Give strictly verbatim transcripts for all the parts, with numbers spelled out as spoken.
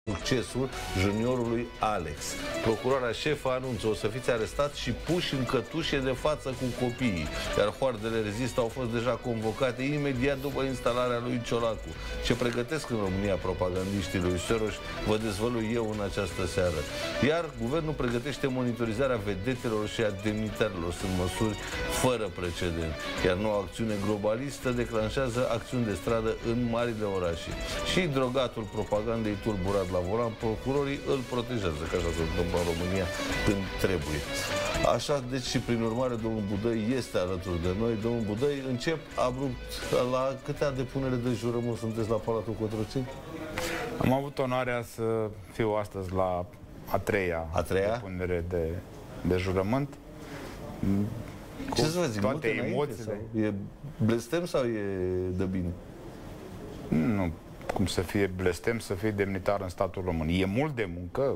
succesul juniorului Alex. Procurarea șefă anunță: o să fiți arestat și puși în cătușe de față cu copiii. Iar hoardele rezistă au fost deja convocate imediat după instalarea lui Ciolacu. Ce pregătesc în România propagandiștii lui Soros vă dezvălui eu în această seară. Iar guvernul pregătește monitorizarea vedetelor și a demnitarilor. Sunt măsuri fără precedent. Iar noua acțiune globalistă declanșează acțiuni de stradă în marile orașe. Și drogatul propagandei tulburat la volan, procurorii îl protejează, că așa se întâmplă în România când trebuie. Așa, deci și prin urmare, domnul Budăi este alături de noi. Domnul Budăi, încep abrupt. La câtea depunere de jurământ sunteți la Palatul Cotroceni? Am avut onoarea să fiu astăzi la a treia, a treia? depunere de, de jurământ. Cu ce să vă zic, toate emoțiile. Sau e blestem sau e de bine? Nu, cum să fie blestem, să fie demnitar în statul român. E mult de muncă,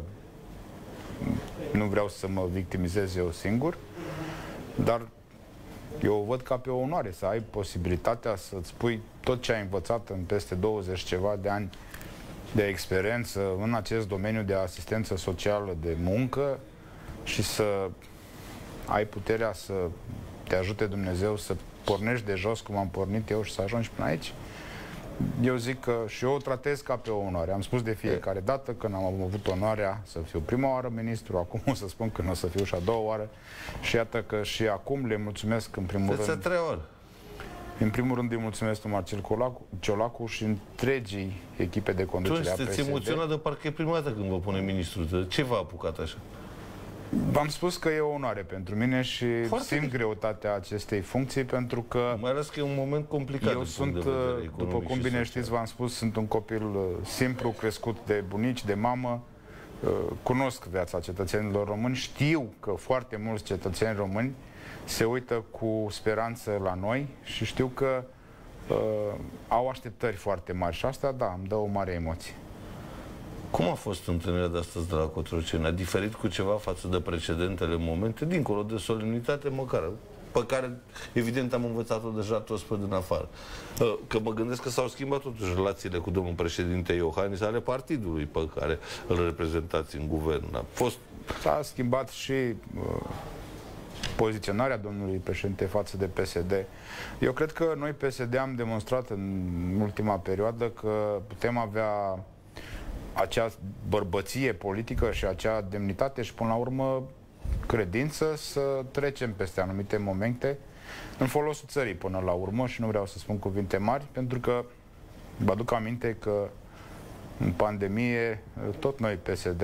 nu vreau să mă victimizez eu singur, dar eu o văd ca pe o onoare să ai posibilitatea să-ți spui tot ce ai învățat în peste douăzeci ceva de ani de experiență în acest domeniu de asistență socială, de muncă, și să ai puterea să te ajute Dumnezeu să pornești de jos cum am pornit eu și să ajungi până aici. Eu zic că și eu o tratez ca pe o onoare. Am spus de fiecare dată când am avut onoarea să fiu prima oară ministru, acum o să spun că nu o să fiu și a doua oară. Și iată că și acum le mulțumesc în primul rând. a treia oară. În primul rând îi mulțumesc lui Marcel Ciolacu și întregii echipe de conducere a P S D. Sunteți emoționat de parcă e prima dată când vă pune ministrul. Ce v-a apucat așa? V-am spus că e o onoare pentru mine și foarte simt bine greutatea acestei funcții, pentru că mai ales că e un moment complicat. Eu sunt, după cum bine știți, v-am spus, sunt un copil simplu, crescut de bunici, de mamă, cunosc viața cetățenilor români, știu că foarte mulți cetățeni români se uită cu speranță la noi și știu că uh, au așteptări foarte mari și asta, da, îmi dă o mare emoție. Cum a fost întâlnirea de astăzi de la Cotroceni? A diferit cu ceva față de precedentele momente, dincolo de solemnitate măcar, pe care, evident, am învățat-o deja toți pe din afară. Că mă gândesc că s-au schimbat totuși relațiile cu domnul președinte Iohannis, ale partidului pe care îl reprezentați în guvern. A fost... S-a schimbat și uh, poziționarea domnului președinte față de P S D. Eu cred că noi P S D am demonstrat în ultima perioadă că putem avea acea bărbăție politică și acea demnitate și, până la urmă, credință să trecem peste anumite momente în folosul țării până la urmă, și nu vreau să spun cuvinte mari, pentru că vă aduc aminte că în pandemie tot noi P S D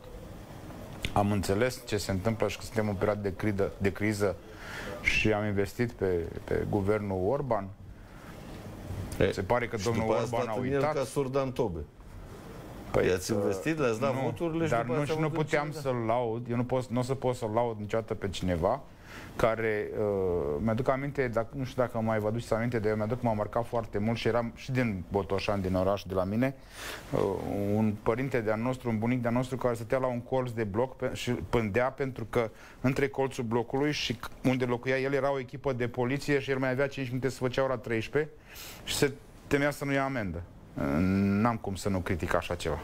am înțeles ce se întâmplă și că suntem în perioadă de, cridă, de criză și am investit pe, pe guvernul Orban. E, se pare că domnul Orban a uitat. Ca Surdan Tobe. Păi i-ați investit, le-ați dat voturile, dar nu, și nu puteam să-l laud, eu nu, pot, nu o să pot să-l laud niciodată pe cineva care, uh, mi-aduc aminte, dacă, nu știu dacă mai vă aduceți aminte, de eu mi-aduc că m-a marcat foarte mult și eram și din Botoșani, din oraș, de la mine, uh, un părinte de-a nostru, un bunic de-a nostru care stătea la un colț de bloc pe, și pândea pentru că între colțul blocului și unde locuia el era o echipă de poliție și el mai avea cinci minute să făcea ora treisprezece și se temea să nu ia amendă. N-am cum să nu critic așa ceva.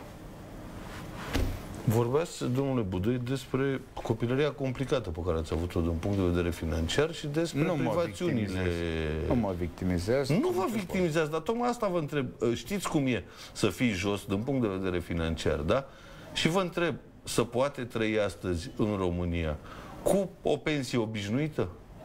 Vorbeați, domnule Budăi, despre copilăria complicată pe care ați avut-o din punct de vedere financiar și despre nu privațiunile... Mă nu mă victimizez. Nu vă victimizează, dar tocmai asta vă întreb. Știți cum e să fii jos din punct de vedere financiar, da? Și vă întreb, să poate trăi astăzi în România cu o pensie obișnuită?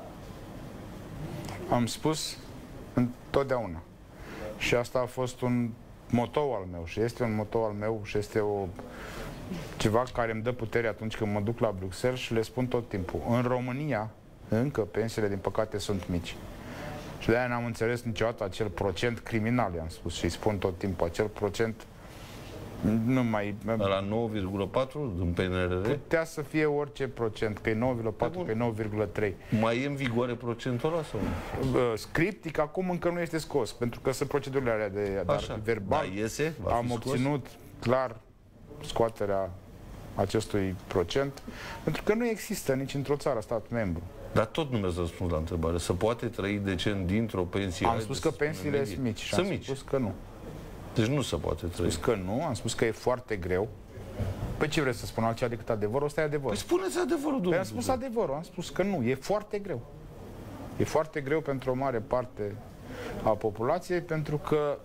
Am spus întotdeauna. Și asta a fost un motou al meu și este un motou al meu și este o, ceva care îmi dă putere atunci când mă duc la Bruxelles și le spun tot timpul. În România, încă, pensiile, din păcate, sunt mici. Și de-aia n-am înțeles niciodată acel procent criminal, i-am spus și îi spun tot timpul, acel procent nu mai... La nouă virgulă patru din P N R R? Putea să fie orice procent, că e nouă virgulă patru, că e nouă virgulă trei. Mai e în vigoare procentul ăla sau nu? Scriptic acum încă nu este scos, pentru că sunt procedurile alea de dar verbal. Da, iese? Am obținut clar scoaterea acestui procent, pentru că nu există nici într-o țară stat membru. Dar tot nu mi-ați răspuns la întrebare. Să poate trăi decent dintr-o pensie? Am spus că pensiile sunt mici și am spus că nu. Deci nu se poate trăi. Am spus că nu, am spus că e foarte greu. Păi ce vreți să spun altceva decât adevărul? Ăsta e adevărul. Păi spuneți adevărul, domnule. Păi am spus adevărul, am spus că nu, e foarte greu. E foarte greu pentru o mare parte a populației, pentru că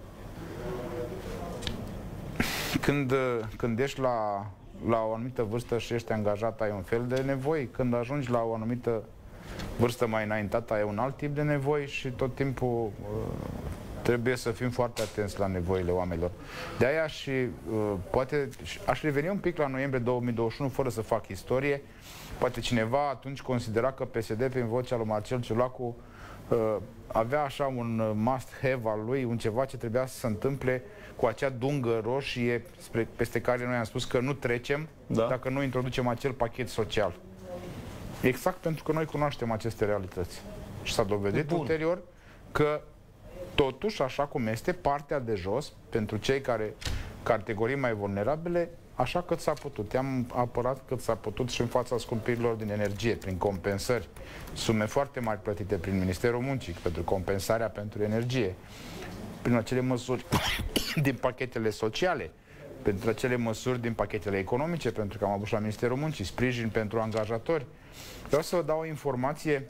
când, când ești la, la o anumită vârstă și ești angajat, ai un fel de nevoi. Când ajungi la o anumită vârstă mai înaintată, ai un alt tip de nevoi și tot timpul uh, trebuie să fim foarte atenți la nevoile oamenilor. De aia și uh, poate aș reveni un pic la noiembrie două mii douăzeci și unu fără să fac istorie. Poate cineva atunci considera că P S D prin vocea lui Marcel Ciolacu uh, avea așa un must-have al lui, un ceva ce trebuia să se întâmple cu acea dungă roșie spre, peste care noi am spus că nu trecem, da, dacă nu introducem acel pachet social. Exact pentru că noi cunoaștem aceste realități. Și s-a dovedit Bun. ulterior că totuși, așa cum este, partea de jos, pentru cei care, categorii mai vulnerabile, așa cât s-a putut. I-am apărat cât s-a putut și în fața scumpirilor din energie, prin compensări. Sume foarte mari plătite prin Ministerul Muncii pentru compensarea pentru energie, prin acele măsuri din pachetele sociale, pentru acele măsuri din pachetele economice, pentru că am avut și la Ministerul Muncii, sprijin pentru angajatori. Vreau să vă dau o informație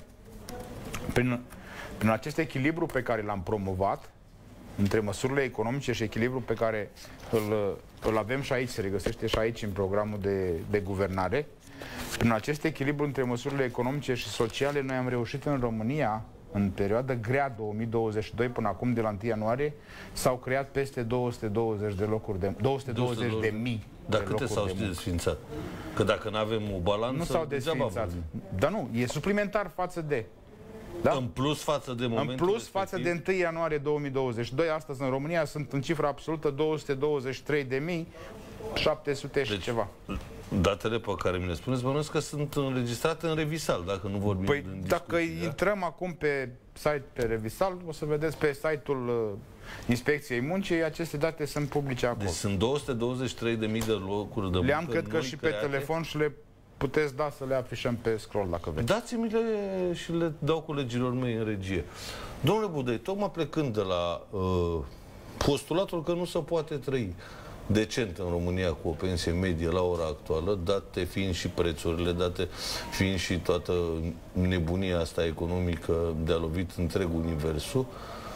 prin, prin acest echilibru pe care l-am promovat între măsurile economice și echilibru pe care îl, îl avem și aici, se regăsește și aici în programul de, de guvernare. Prin acest echilibru între măsurile economice și sociale, noi am reușit în România, în perioada grea două mii douăzeci și doi până acum, de la întâi ianuarie, s-au creat peste două sute douăzeci de locuri de două sute douăzeci de mii. Dar câte s-au desfințat? Că dacă nu avem o balanță, nu s-au desfințat. Dar nu, e suplimentar față de. Da? În plus față de momentul În plus respectiv? față de întâi ianuarie două mii douăzeci și doi, astăzi în România sunt în cifra absolută două sute douăzeci și trei de mii șapte sute deci, și ceva. Datele pe care mi le spuneți, bănuiesc că sunt înregistrate în Revisal, dacă nu vorbim păi, în dacă discuții, intrăm da? acum pe site pe Revisal, o să vedeți pe site-ul uh, Inspecției Muncii, aceste date sunt publice acolo. Deci sunt două sute douăzeci și trei de mii de locuri de muncă. Le-am, cred că, și create. pe telefon și le puteți da să le afișăm pe scroll, dacă vreți. Dați-mi-le și le dau colegilor mei în regie. Domnule Budăi, tocmai plecând de la uh, postulatul că nu se poate trăi decent în România cu o pensie medie la ora actuală, date fiind și prețurile, date fiind și toată nebunia asta economică de a lovit întreg universul,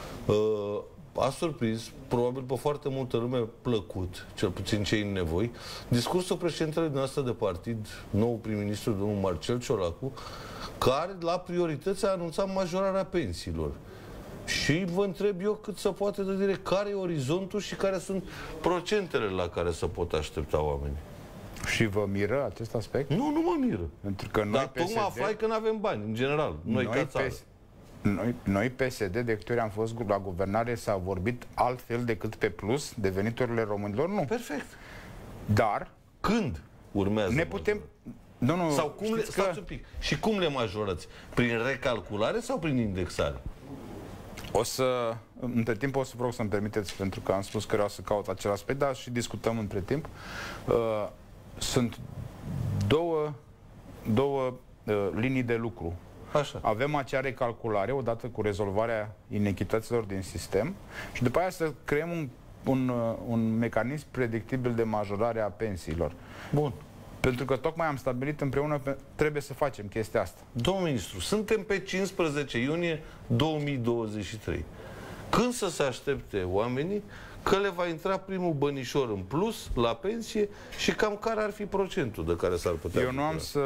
uh, a surprins, probabil pe foarte multă lume plăcut, cel puțin cei în nevoi, discursul președintelui noastră de partid, nou prim-ministru, domnul Marcel Ciolacu, care la priorități a anunțat majorarea pensiilor. Și vă întreb eu cât se poate de direct, care e orizontul și care sunt procentele la care se pot aștepta oamenii. Și vă miră acest aspect? Nu, nu mă miră. Pentru că noi Dar P S D... tocmai aflai că nu avem bani, în general, noi, noi ca țară. P S... Noi, noi P S D, de câte ori am fost la guvernare, s-a vorbit altfel decât pe plus de veniturile românilor? Nu. Perfect. Dar... Când urmează? Ne putem... Nu, nu, sau cum le... că... Stați un pic. Și cum le majorați? Prin recalculare sau prin indexare? O să... Între timp o să vreau să-mi permiteți, pentru că am spus că vreau să caut acel aspect, dar și discutăm între timp. Uh, sunt două, două uh, linii de lucru. Așa. Avem acea recalculare, odată cu rezolvarea inechităților din sistem, și după aia să creăm un, un, un mecanism predictibil de majorare a pensiilor. Bun. Pentru că tocmai am stabilit împreună, trebuie să facem chestia asta. Domnul ministru, suntem pe cincisprezece iunie două mii douăzeci și trei. Când să se aștepte oamenii că le va intra primul bănișor în plus la pensie și cam care ar fi procentul de care s-ar putea... Eu nu am să...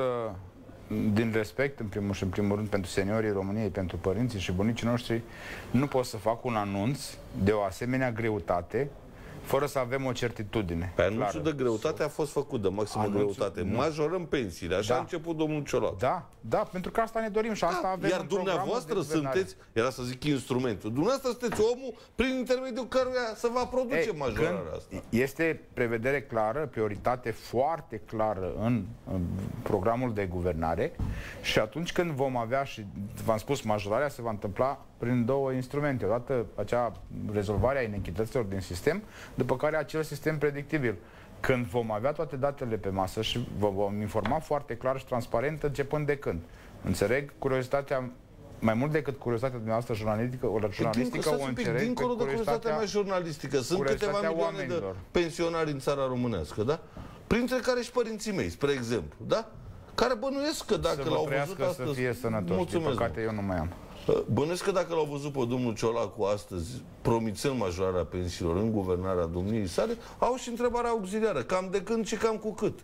Din respect, în primul și în primul rând, pentru seniorii României, pentru părinții și bunicii noștri, nu pot să fac un anunț de o asemenea greutate fără să avem o certitudine. Pe anunțul de greutate a fost făcut de maximă anunțul, greutate. Nu. Majorăm pensiile. Așa da. a început domnul Ciolacu. Da, da, pentru că asta ne dorim și asta da. avem. Iar dumneavoastră sunteți, era să zic instrumentul, dumneavoastră sunteți omul prin intermediul căruia se va produce Ei, majorarea asta. Este prevedere clară, prioritate foarte clară în, în programul de guvernare și atunci când vom avea, și v-am spus, majorarea se va întâmpla prin două instrumente. Odată acea rezolvare a inechităților din sistem, după care acel sistem predictibil. Când vom avea toate datele pe masă și vă vom informa foarte clar și transparent începând de când. Înțeleg curiozitatea mai mult decât curiozitatea dumneavoastră jurnalistică, o jurnalistică o încerc dincolo de curiozitatea mea jurnalistică. Sunt câteva milioane de pensionari în țara românească, da? Printre care și părinții mei, spre exemplu, da? Care bănuiesc că dacă l-au văzut astăzi... Să fie sănătoși, mulțumesc, din păcate eu nu mai am. Bănuiesc că dacă l-au văzut pe domnul Ciolacu astăzi, promițând majorarea pensiilor în guvernarea domniei sale, au și întrebarea auxiliară. Cam de când și cam cu cât?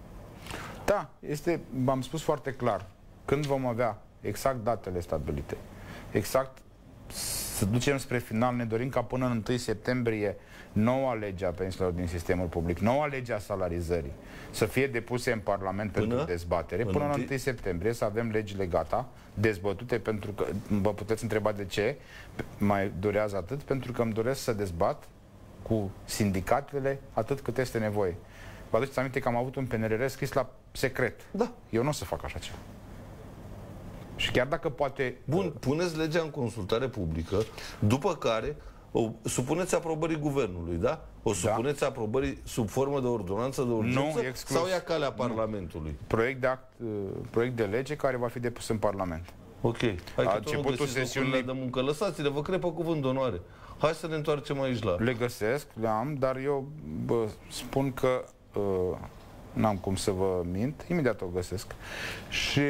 Da, este, v-am spus foarte clar, când vom avea exact datele stabilite, exact să ducem spre final, ne dorim ca până în întâi septembrie noua lege a pensiilor din sistemul public, noua lege a salarizării, să fie depuse în Parlament până, pentru dezbatere, până în întâi septembrie să avem legile gata, dezbătute, pentru că, vă puteți întreba de ce mai durează atât, pentru că îmi doresc să dezbat cu sindicatele atât cât este nevoie. Vă aduceți aminte că am avut un P N R R scris la secret. Da. Eu nu o să fac așa ceva. Și chiar dacă poate... Bun, puneți legea în consultare publică, după care o supuneți aprobării guvernului, da? O supuneți da. aprobării sub formă de ordonanță de urgență sau ia calea Parlamentului? Nu. Proiect de act, proiect de lege care va fi depus în Parlament. Ok. Hai a începutul sesiunii de muncă. Lăsați-le, vă cred pe cuvânt de onoare. Hai să ne întoarcem aici la... Le găsesc, le am, dar eu bă, spun că uh, n-am cum să vă mint, imediat o găsesc. Și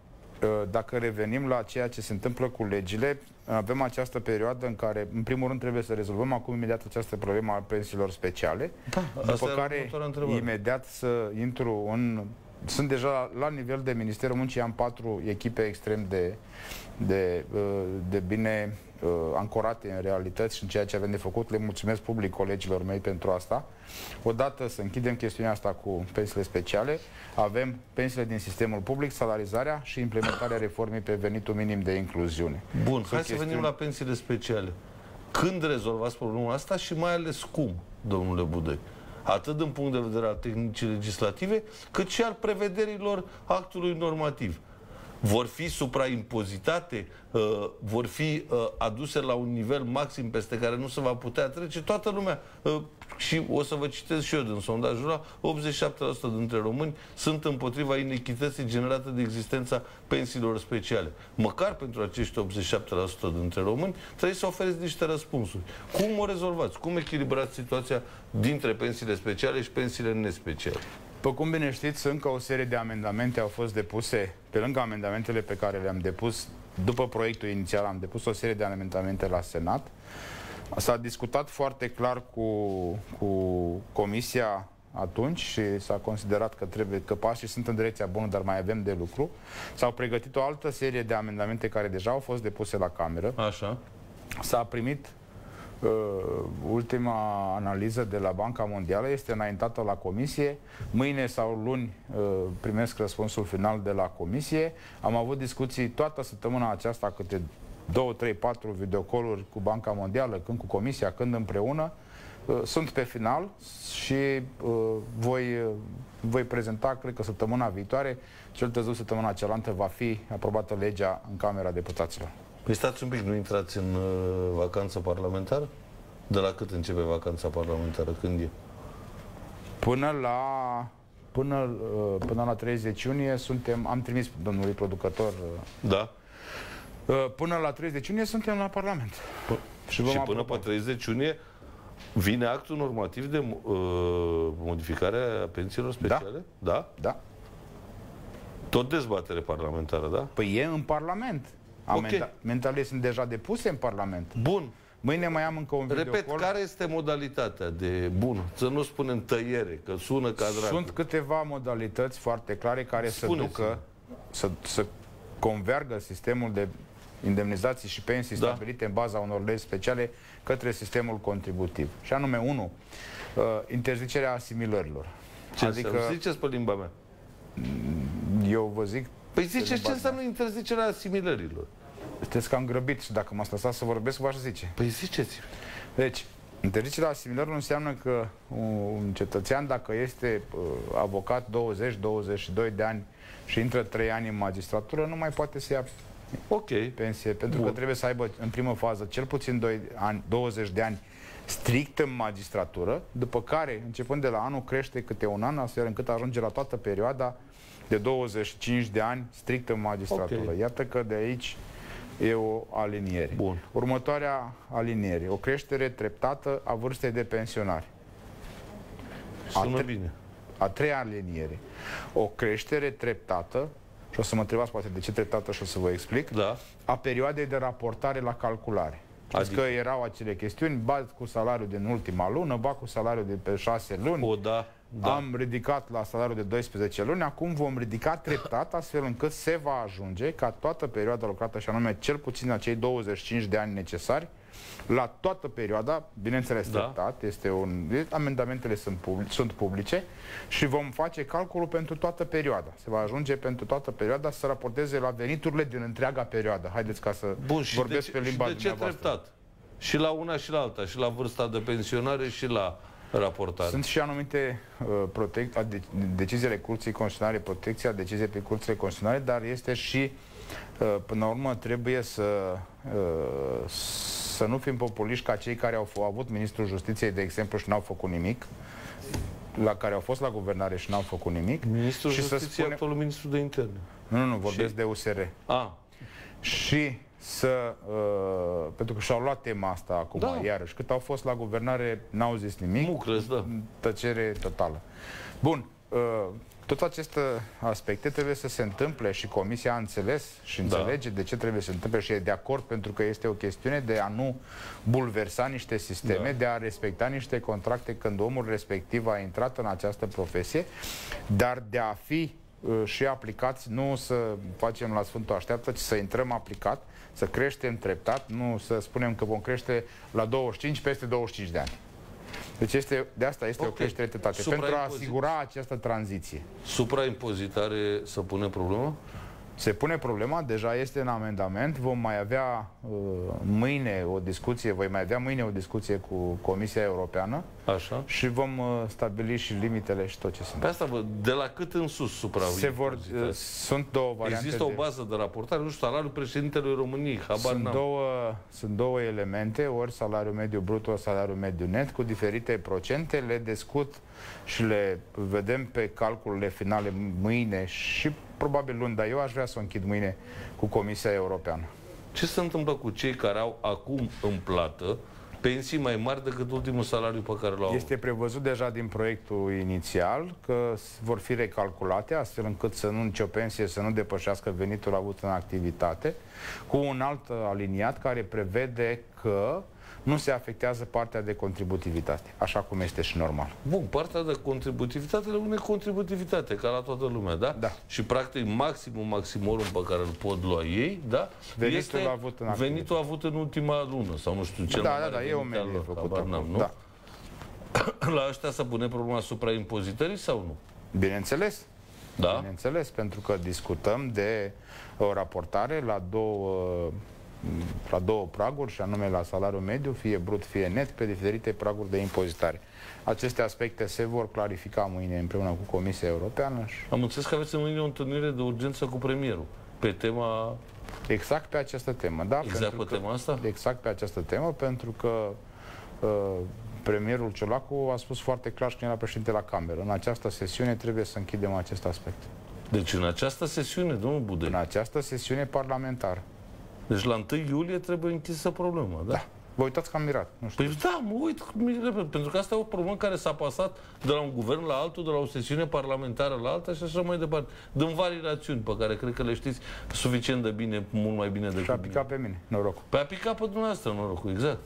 dacă revenim la ceea ce se întâmplă cu legile, avem această perioadă în care, în primul rând, trebuie să rezolvăm acum imediat această problemă a pensiilor speciale, da, după care imediat să intru în... Sunt deja la, la nivel de Ministerul Muncii, am patru echipe extrem de, de, de bine ancorate în realități și în ceea ce avem de făcut. Le mulțumesc public colegilor mei pentru asta. Odată să închidem chestiunea asta cu pensiile speciale, avem pensiile din sistemul public, salarizarea și implementarea reformei pe venitul minim de incluziune. Bun, Sunt hai chestiuni... să venim la pensiile speciale. Când rezolvați problema asta și mai ales cum, domnule Budăi? Atât din punct de vedere al tehnicii legislative, cât și al prevederilor actului normativ. Vor fi supraimpozitate, uh, vor fi uh, aduse la un nivel maxim peste care nu se va putea trece toată lumea. Uh, și o să vă citesc și eu din sondajul ăla, optzeci și șapte la sută dintre români sunt împotriva inechității generate de existența pensiilor speciale. Măcar pentru acești optzeci și șapte la sută dintre români trebuie să oferiți niște răspunsuri. Cum o rezolvați? Cum echilibrați situația dintre pensiile speciale și pensiile nespeciale? După cum bine știți, încă o serie de amendamente au fost depuse, pe lângă amendamentele pe care le-am depus, după proiectul inițial am depus o serie de amendamente la Senat. S-a discutat foarte clar cu, cu Comisia atunci și s-a considerat că trebuie, că pașii sunt în direcția bună, dar mai avem de lucru. S-au pregătit o altă serie de amendamente care deja au fost depuse la Cameră. Așa. S-a primit Uh, ultima analiză de la Banca Mondială, este înaintată la Comisie. Mâine sau luni uh, primesc răspunsul final de la Comisie. Am avut discuții toată săptămâna aceasta, câte două, trei, patru videocoluri cu Banca Mondială, când cu Comisia, când împreună. Uh, sunt pe final și uh, voi, uh, voi prezenta, cred că săptămâna viitoare, cel târziu săptămâna cealaltă, va fi aprobată legea în Camera Deputaților. Păi stați un pic, nu intrați în uh, vacanță parlamentară? De la cât începe vacanța parlamentară? Când e? Până la, până, uh, până la treizeci iunie suntem, am trimis domnului producător. Uh, da. Uh, până la treizeci iunie suntem la Parlament. P și, și până pe treizeci iunie vine actul normativ de uh, modificare a pensiilor speciale? Da. Da? Da. Tot dezbatere parlamentară, da? Păi e în Parlament. Amendamentele okay. sunt deja depuse în Parlament. Bun. Mâine mai am încă un video. Repet, call. care este modalitatea de... Bun, să nu spunem tăiere, că sună ca dracu. Sunt câteva modalități foarte clare care să ducă, să, să convergă sistemul de indemnizații și pensii da. stabilite în baza unor legi speciale către sistemul contributiv. Și anume, unu, uh, interzicerea asimilărilor. Ce adică... înseamnă? Ziceți pe limba mea. Eu vă zic... Păi ziceți ce înseamnă interzicerea asimilărilor? Sunteți cam grăbit și dacă mă lăsați să vorbesc, v-aș zice. Păi ziceți. Deci, interzicerea asimilărilor înseamnă că un cetățean, dacă este uh, avocat douăzeci douăzeci și doi de ani și intră trei ani în magistratură, nu mai poate să ia okay. pensie, pentru Bun. că trebuie să aibă în primă fază cel puțin doi ani, douăzeci de ani strict în magistratură, după care, începând de la anul, crește câte un an, astfel încât ajunge la toată perioada de douăzeci și cinci de ani strict în magistratură. Okay. Iată că de aici E o aliniere. Bun. Următoarea aliniere. O creștere treptată a vârstei de pensionare. Sună bine. A treia aliniere. O creștere treptată, și o să mă întrebați poate de ce treptată și o să vă explic, Da. a perioadei de raportare la calculare. Știți Adică? că erau acele chestiuni, ba cu salariul din ultima lună, ba cu salariul de pe șase luni. O, da. Da. Am ridicat la salariul de doisprezece luni, acum vom ridica treptat, astfel încât se va ajunge ca toată perioada lucrată, și anume cel puțin acei douăzeci și cinci de ani necesari, la toată perioada, bineînțeles Da. treptat, este un, amendamentele sunt, public, sunt publice și vom face calculul pentru toată perioada. Se va ajunge pentru toată perioada să raporteze la veniturile din întreaga perioadă. Haideți ca să Bun, și vorbesc de pe ce, limba și de ce dumneavoastră. treptat? Și la una și la alta, și la vârsta de pensionare și la raportare. Sunt și anumite uh, protec- de- deciziile Curții Constituționale, protecția deciziei pe Curțile Constituționale, dar este și, uh, până la urmă, trebuie să, uh, să nu fim populiști ca cei care au, au avut Ministrul Justiției, de exemplu, și n-au făcut nimic, la care au fost la guvernare și n-au făcut nimic. Ministrul și Justiției, spune... actualul ministru de interne. Nu, nu, nu, vorbesc Și- de U S R. A, Și să, uh, pentru că și-au luat tema asta acum, Da. iarăși, cât au fost la guvernare, n-au zis nimic. Mucrăț, da. Tăcere totală. Bun, uh, toate aceste aspecte trebuie să se întâmple și Comisia a înțeles și înțelege de ce trebuie să se întâmple și e de acord, pentru că este o chestiune de a nu bulversa niște sisteme, Da. de a respecta niște contracte când omul respectiv a intrat în această profesie, dar de a fi uh, și aplicați, nu să facem la Sfântul Așteaptă, ci să intrăm aplicat, să creștem treptat, nu să spunem că vom crește la douăzeci și cinci peste douăzeci și cinci de ani. Deci este, de asta este Ok. o creștere treptată, pentru a Supraimpozi- asigura această tranziție. supraimpozitare să pune problemă? Se pune problema, deja este în amendament, vom mai avea uh, mâine o discuție, voi mai avea mâine o discuție cu Comisia Europeană Așa. și vom uh, stabili și limitele și tot ce sunt. Pe asta vă, de la cât în sus supra Se vor, uh, sunt două variante. Există o de- bază de raportare, nu știu, salariul președintelui României, habar Sunt n-am. două, sunt două elemente, ori salariul mediu brut, ori salariul mediu net, cu diferite procente, le discut și le vedem pe calculele finale mâine și probabil luni, dar eu aș vrea să o închid mâine cu Comisia Europeană. Ce se întâmplă cu cei care au acum în plată pensii mai mari decât ultimul salariu pe care l-au? Este prevăzut deja din proiectul inițial că vor fi recalculate astfel încât să nu nicio pensie să nu depășească venitul avut în activitate, cu un alt aliniat care prevede că nu se afectează partea de contributivitate, așa cum este și normal. Bun, partea de contributivitate rămâne contributivitate, ca la toată lumea, da? Da. Și practic maximul maximorum pe care îl pot lua ei, da? Venitul este avut în activitate. venitul avut în ultima lună, sau nu știu, cel Da, mai da, mare da, e o venit al medie lor, făcută habar n-am, acum, nu? da. La ăștia să pune problema supraimpozitării sau nu? Bineînțeles. Da? Bineînțeles, pentru că discutăm de o raportare la două, la două praguri, și anume la salariul mediu, fie brut, fie net, pe diferite praguri de impozitare. Aceste aspecte se vor clarifica mâine împreună cu Comisia Europeană și Am înțeles că aveți în mâine o întâlnire de urgență cu premierul pe tema... exact pe această temă. Da, Exact pentru pe că, tema asta? Exact pe această temă, pentru că uh, premierul Ciolacu a spus foarte clar și când era președinte la Cameră. În această sesiune trebuie să închidem acest aspect. Deci în această sesiune, domnul Budăi, În această sesiune parlamentară. deci la întâi iulie trebuie închisă problema, da? Da. Vă uitați că am mirat. Nu știu. Păi da, mă uit cu mine, pentru că asta e o problemă care s-a pasat de la un guvern la altul, de la o sesiune parlamentară la alta și așa mai departe. Dând vari rațiuni pe care cred că le știți suficient de bine, mult mai bine decât Și a mine. picat pe mine. Noroc. Păi a picat pe dumneavoastră, norocul, exact.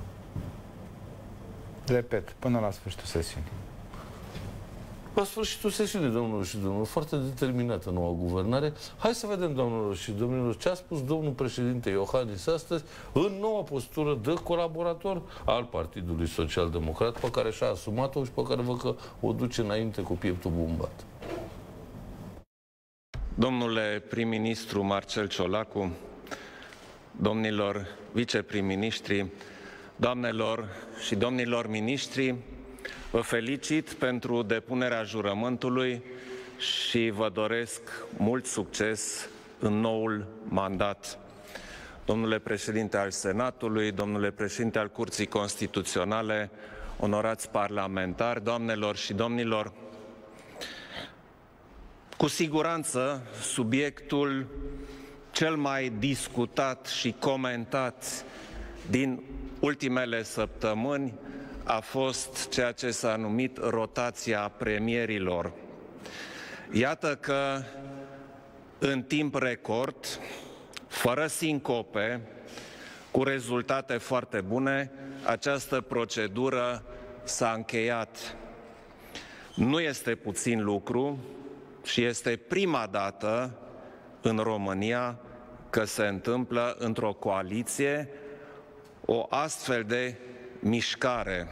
Repet, până la sfârșitul sesiunii. La sfârșitul sesiunii, domnilor și domnilor, foarte determinată noua guvernare. Hai să vedem, domnilor și domnilor, ce a spus domnul președinte Iohannis astăzi în noua postură de colaborator al Partidului Social Democrat, pe care și-a asumat-o și pe care văd că o duce înainte cu pieptul bumbat. Domnule prim-ministru Marcel Ciolacu, domnilor viceprim-ministri, doamnelor și domnilor miniștri, vă felicit pentru depunerea jurământului și vă doresc mult succes în noul mandat. Domnule președinte al Senatului, domnule președinte al Curții Constituționale, onorați parlamentari, doamnelor și domnilor, cu siguranță subiectul cel mai discutat și comentat din ultimele săptămâni a fost ceea ce s-a numit rotația premierilor. Iată că în timp record, fără sincope, cu rezultate foarte bune, această procedură s-a încheiat. Nu este puțin lucru și este prima dată în România că se întâmplă într-o coaliție o astfel de mișcare.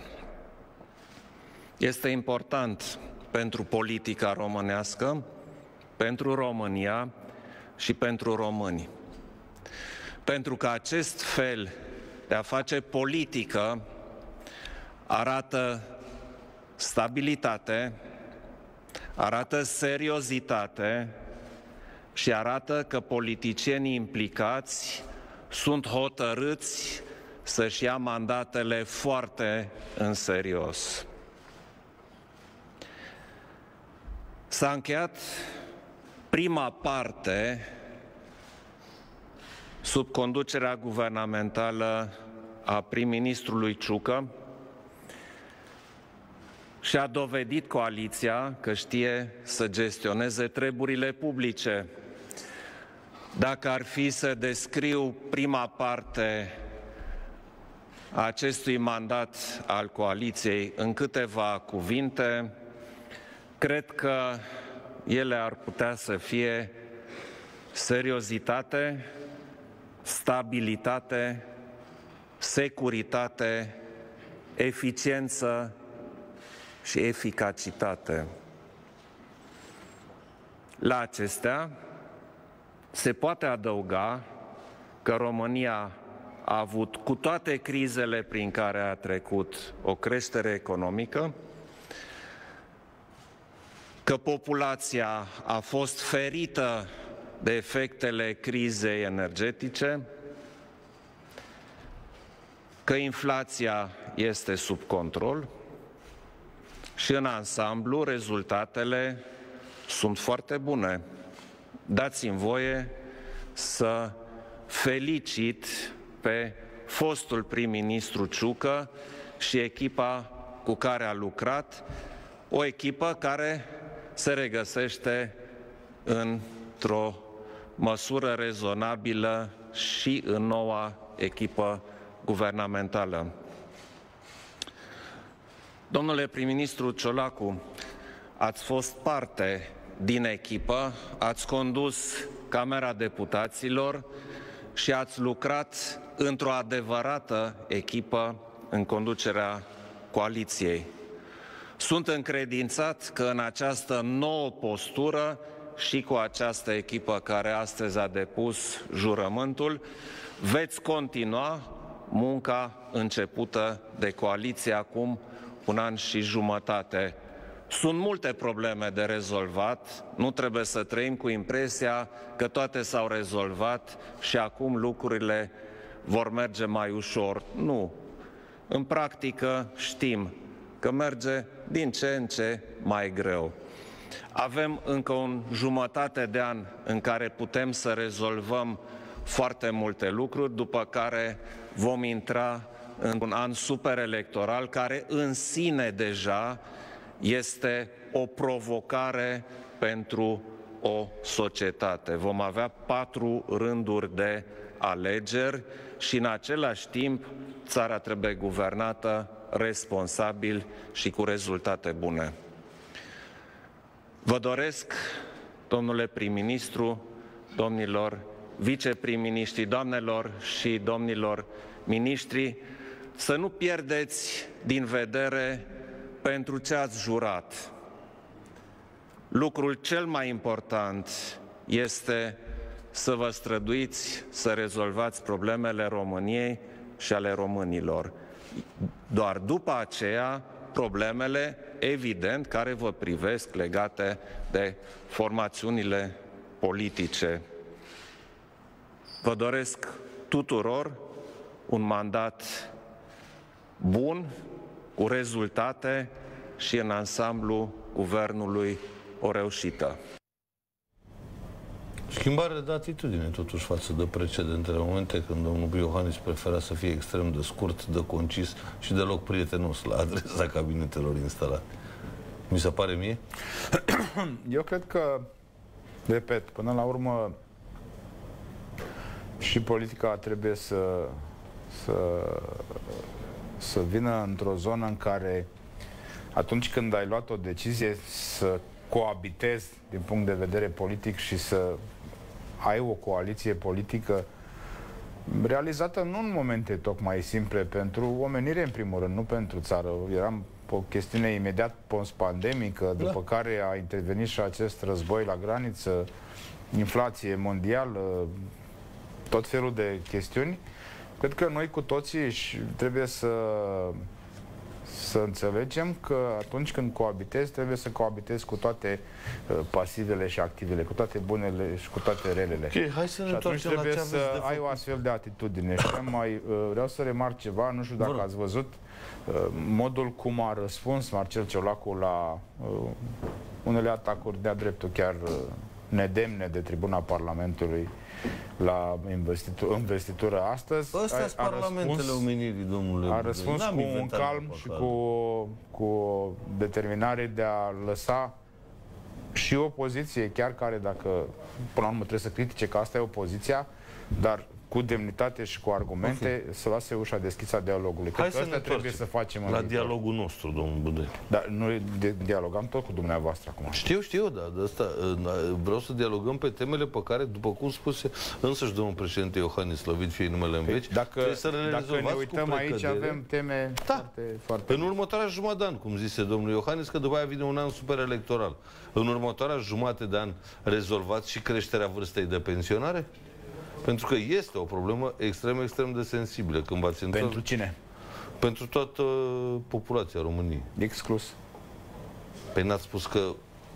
Este important pentru politica românească, pentru România și pentru români. Pentru că acest fel de a face politică arată stabilitate, arată seriozitate și arată că politicienii implicați sunt hotărâți să-și ia mandatele foarte în serios. S-a încheiat prima parte sub conducerea guvernamentală a prim-ministrului Ciucă și a dovedit coaliția că știe să gestioneze treburile publice. Dacă ar fi să descriu prima parte a acestui mandat al coaliției în câteva cuvinte, cred că ele ar putea să fie seriozitate, stabilitate, securitate, eficiență și eficacitate. La acestea se poate adăuga că România a avut, cu toate crizele prin care a trecut, o creștere economică, că populația a fost ferită de efectele crizei energetice, că inflația este sub control și în ansamblu rezultatele sunt foarte bune. Dați-mi voie să felicit pe fostul prim-ministru Ciucă și echipa cu care a lucrat, o echipă care se regăsește într-o măsură rezonabilă și în noua echipă guvernamentală. Domnule prim-ministru Ciolacu, ați fost parte din echipă, ați condus Camera Deputaților și ați lucrat într-o adevărată echipă în conducerea coaliției. Sunt încredințat că în această nouă postură și cu această echipă care astăzi a depus jurământul, veți continua munca începută de coaliție acum un an și jumătate. Sunt multe probleme de rezolvat, nu trebuie să trăim cu impresia că toate s-au rezolvat și acum lucrurile vor merge mai ușor. Nu. În practică știm că merge din ce în ce mai greu. Avem încă un jumătate de an în care putem să rezolvăm foarte multe lucruri, după care vom intra în un an superelectoral care în sine deja este o provocare pentru o societate. Vom avea patru rânduri de alegeri și în același timp țara trebuie guvernată responsabil și cu rezultate bune. Vă doresc, domnule prim-ministru, domnilor viceprim-ministri, doamnelor și domnilor miniștri, să nu pierdeți din vedere pentru ce ați jurat. Lucrul cel mai important este să vă străduiți să rezolvați problemele României și ale românilor. Doar după aceea, problemele, evident, care vă privesc legate de formațiunile politice. Vă doresc tuturor un mandat bun, cu rezultate și în ansamblu guvernului o reușită. Schimbare de atitudine, totuși, față de precedentele momente când domnul Iohannis prefera să fie extrem de scurt, de concis și deloc prietenos la adresa cabinetelor instalate. Mi se pare mie? Eu cred că, repet, până la urmă și politica trebuie să, să, să vină într-o zonă în care atunci când ai luat o decizie să coabitezi din punct de vedere politic și să ai o coaliție politică realizată nu în momente tocmai simple pentru omenire, în primul rând, nu pentru țară. Eram o chestiune imediat post-pandemică, da. După care a intervenit și acest război la graniță, inflație mondială, tot felul de chestiuni. Cred că noi cu toții trebuie să să înțelegem că atunci când coabitezi, trebuie să coabitezi cu toate uh, pasivele și activele, cu toate bunele și cu toate relele. Okay, hai să ne și atunci trebuie la să ai o astfel de atitudine. Și mai uh, vreau să remarc ceva, nu știu dacă Bun. ați văzut uh, modul cum a răspuns Marcel Ciolacu la uh, unele atacuri de-a dreptul chiar uh, nedemne de tribuna Parlamentului la investitură, investitură astăzi. Astea sunt parlamentele omenirii, domnule. A răspuns cu un calm și cu, cu o determinare de a lăsa și opoziție, chiar care, dacă până la urmă trebuie să critique că asta e opoziția, dar cu demnitate și cu argumente, okay. să lase ușa deschisă a dialogului. Cred că asta trebuie să facem la dialogul nostru, domnul Budăi. Dar noi dialogam tot cu dumneavoastră acum. Știu, știu, dar de asta vreau să dialogăm pe temele pe care, după cum spuse însăși domnul președinte Iohannis, slăvit fie numele în veci, dacă, să le dacă ne uităm aici, avem teme da. foarte, foarte... În următoarea jumătate de an, cum zise domnul Iohannis, că după aia vine un an super electoral. În următoarea jumătate de an rezolvați și creșterea vârstei de pensionare? Pentru că este o problemă extrem, extrem de sensibilă. Când v-ați întors... Pentru cine? Pentru toată populația României. Exclus. Păi n-ați spus că,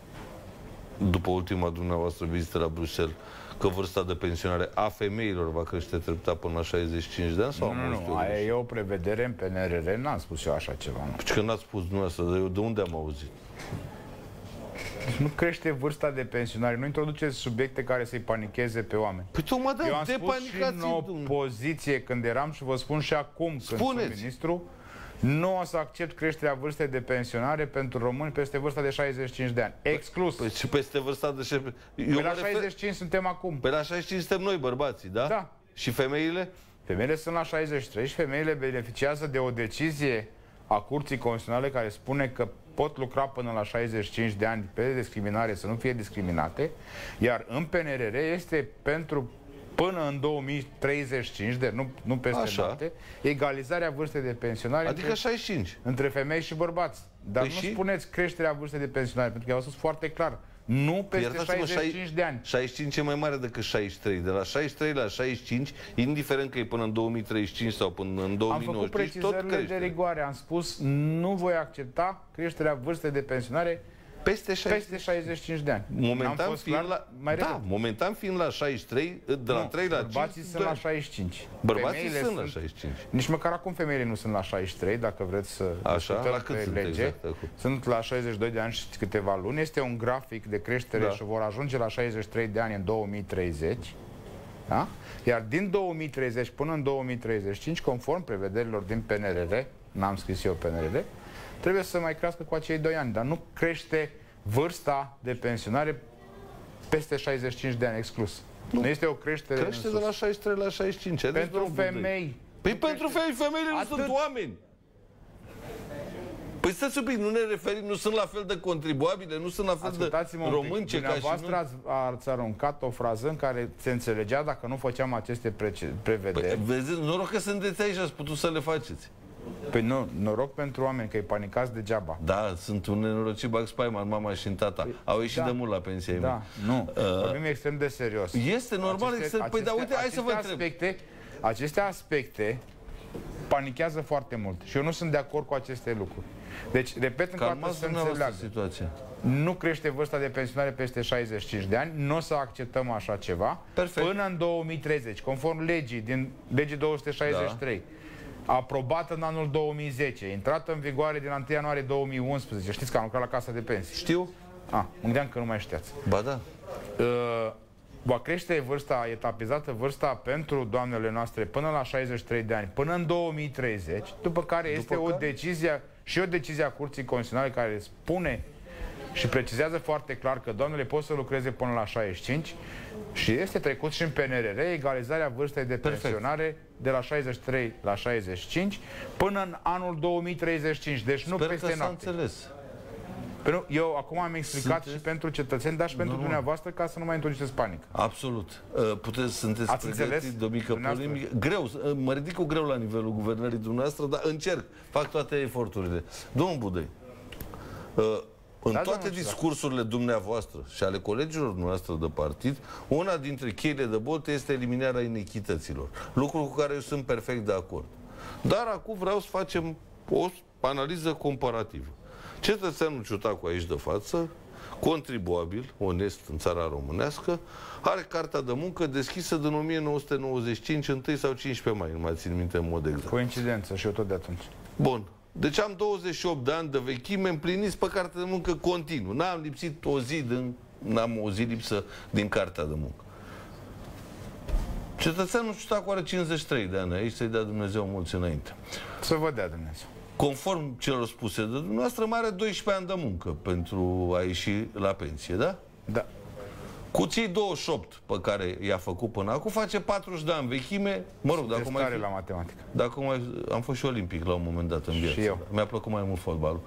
după ultima dumneavoastră vizită la Bruxelles, că vârsta de pensionare a femeilor va crește treptat până la șaizeci și cinci de ani? Sau nu, nu, nu. Aia e o prevedere în P N R R. N-am spus eu așa ceva. Nu. Deci că n-ați spus dumneavoastră, dar eu de unde am auzit? Nu crește vârsta de pensionare, nu introduceți subiecte care să-i panicheze pe oameni. Păi tocmai da, eu am spus și în opoziție când eram și vă spun și acum când sunt ministru, nu o să accept creșterea vârstei de pensionare pentru români peste vârsta de șaizeci și cinci de ani. Exclus. Păi și peste vârsta de... Eu pe la șaizeci și cinci suntem acum. Pe la șaizeci și cinci suntem noi, bărbații, da? Da. Și femeile? Femeile sunt la șaizeci și trei și femeile beneficiază de o decizie a Curții Constituționale care spune că pot lucra până la șaizeci și cinci de ani pe discriminare, să nu fie discriminate, iar în P N R R este pentru până în două mii treizeci și cinci, de, nu, nu peste noapte, egalizarea vârstei de pensionare adică între, șaizeci și cinci. Între femei și bărbați. Dar păi nu și? spuneți creșterea vârstei de pensionare, pentru că eu am spus foarte clar, nu peste șaizeci și cinci de ani. șaizeci și cinci e mai mare decât șaizeci și trei. De la șaizeci și trei la șaizeci și cinci, indiferent că e până în două mii treizeci și cinci sau până în două mii nouăzeci și cinci, tot crește. Am făcut precizările de rigoare. Am spus, nu voi accepta creșterea vârstei de pensionare peste șaizeci și cinci de ani. Momentan fiind la, mai da, momentan fiind la șaizeci și trei, de la nu, trei la cinci. Bărbații sunt la șaizeci și cinci. Bărbații femeile sunt la șaizeci și cinci. Nici măcar acum femeile nu sunt la șaizeci și trei, dacă vreți să așa, la cât sunt lege. Exact, sunt la șaizeci și doi de ani și câteva luni. Este un grafic de creștere da. și vor ajunge la șaizeci și trei de ani în două mii treizeci. Da? Iar din două mii treizeci până în două mii treizeci și cinci, conform prevederilor din P N R R, n-am scris eu P N R R, trebuie să mai crească cu acei doi ani, dar nu crește vârsta de pensionare peste șaizeci și cinci de ani, exclus. Nu, nu este o creștere. Crește de la șaizeci și trei la șaizeci și cinci. Pentru femei. Păi pentru femei, femeile nu sunt oameni. Păi stați un pic, nu ne referim, nu sunt la fel de contribuabile, nu sunt la fel de români ce ca și nu... Dumneavoastră ați aruncat o frază în care se înțelegea dacă nu făceam aceste prevederi. Păi, vedeți, noroc că sunteți aici, ați putut să le faceți. Păi nu, noroc pentru oameni, că îi panicați degeaba. Da, sunt un nenorocit Bugs Paiman, mama și tata. Păi, au ieșit da, de mult la pensia da, mea. Nu, uh, vorbim extrem de serios. Este normal, aceste, extrem, păi da, uite, hai să vă aspecte, întreb. Aceste aspecte panichează foarte mult și eu nu sunt de acord cu aceste lucruri. Deci, repet încă o dată să înțeleagă. Situația. Nu crește vârsta de pensionare peste șaizeci și cinci de ani, nu o să acceptăm așa ceva. Perfect. Până în două mii treizeci, conform legii, din legii două sute șaizeci și trei. Da. Aprobată în anul două mii zece, intrată în vigoare din întâi ianuarie două mii unsprezece. Știți că am lucrat la Casa de Pensii. Știu. Ah, mă gândeam că nu mai știați. Ba da. Uh, va crește vârsta etapizată, vârsta pentru doamnele noastre până la șaizeci și trei de ani, până în două mii treizeci, după care după este care? o decizie și o decizie a Curții Constituționale care spune și precizează foarte clar că doamnele pot să lucreze până la șaizeci și cinci și este trecut și în P N R R egalizarea vârstei de pensionare Perfect. de la șaizeci și trei la șaizeci și cinci până în anul două mii treizeci și cinci, deci nu Sper peste că noapte. Înțeles. Eu acum am explicat Sunteți? și pentru cetățeni, dar și pentru nu, dumneavoastră, ca să nu mai introduceți panică. Absolut. Puteți, sunteți Ați pregătiți de o mică polemică. Greu, mă ridic cu greu la nivelul guvernării dumneavoastră, dar încerc, fac toate eforturile. Domnul Budăi, în da, toate discursurile dumneavoastră și ale colegilor noastre de partid, una dintre cheile de boltă este eliminarea inechităților. Lucru cu care eu sunt perfect de acord. Dar acum vreau să facem o analiză comparativă. Cetățeanul Ciutacu aici de față, contribuabil, onest în țara românească, are cartea de muncă deschisă din o mie nouă sute nouăzeci și cinci, întâi sau cincisprezece mai, nu mai țin minte în mod exact. Coincidență și eu tot de atunci. Bun. Deci am douăzeci și opt de ani de vechime împliniți pe cartea de muncă continuu. N-am lipsit o zi din, n-am o zi lipsă din cartea de muncă. Cetățeanul Ciutacu are cincizeci și trei de ani aici, să-i dea Dumnezeu mulți înainte. Să vă dea Dumnezeu. Conform celor spuse de dumneavoastră, mai are doisprezece ani de muncă pentru a ieși la pensie, da? Da. Cu cei douăzeci și opt pe care i-a făcut până acum, face patruzeci de ani vechime. Mă rog, dacă mai la matematică. Dacă mai am fost și olimpic la un moment dat în viață. Și eu. Mi-a plăcut mai mult fotbalul.